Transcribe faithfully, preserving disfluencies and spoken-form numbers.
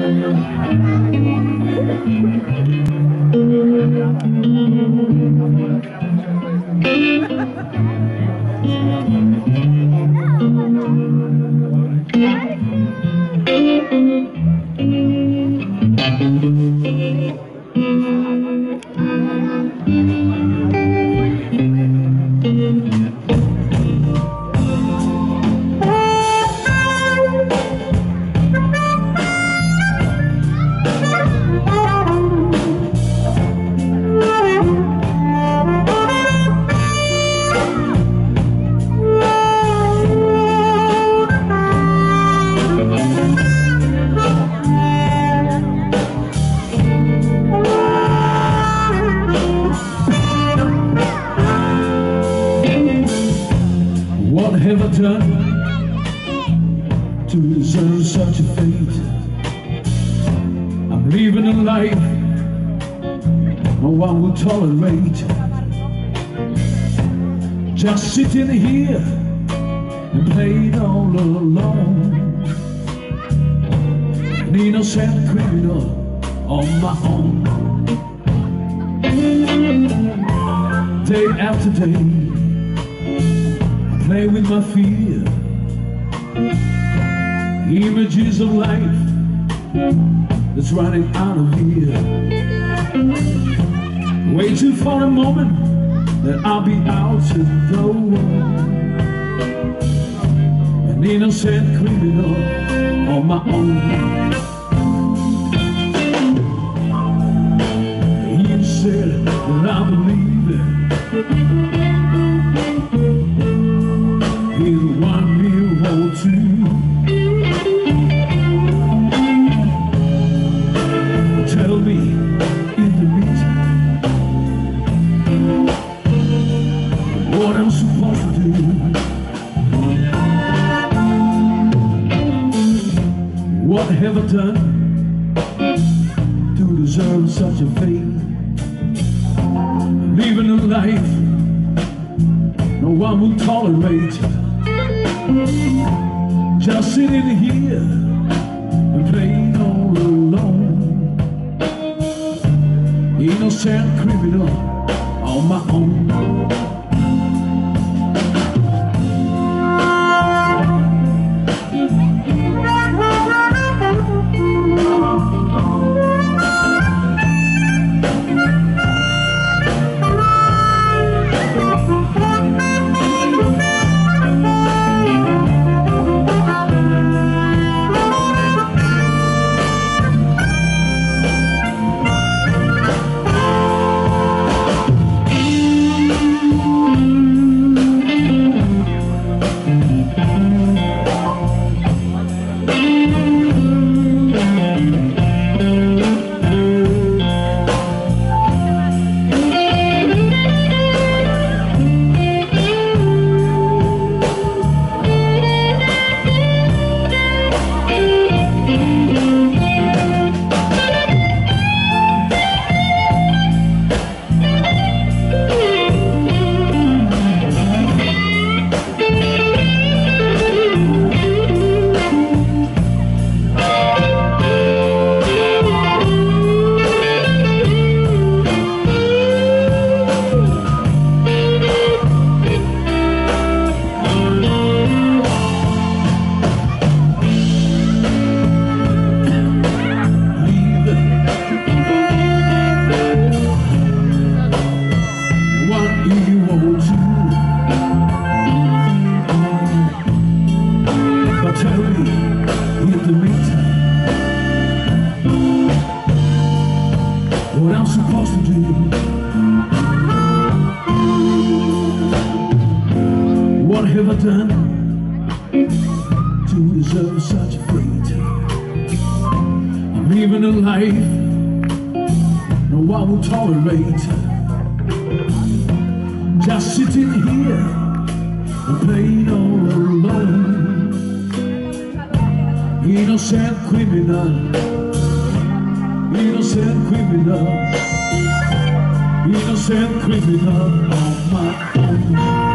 What have I done to deserve such a fate? I'm living a life no one will tolerate. Just sitting here and playing all alone, an innocent criminal on my own. Day after day play with my fear, images of life that's running out of here, waiting for a moment that I'll be out to the world, an innocent criminal on my own. You said that I believe it. He's one you hold to. Tell me in the meantime what I'm supposed to do. What have I done to deserve such a fate? Living a life no one will tolerate. Just sitting here and playing all alone, innocent criminal on my own. Tell me in the meantime what I'm supposed to do. What have I done to deserve such a fate? I'm living a life no one will tolerate. Just sitting here and playing all alone, innocent criminal, innocent criminal, innocent criminal on my own.